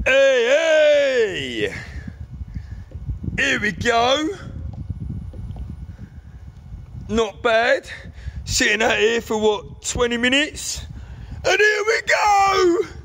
Hey, hey! Here we go. Not bad. Sitting out here for what, 20 minutes? And here we go!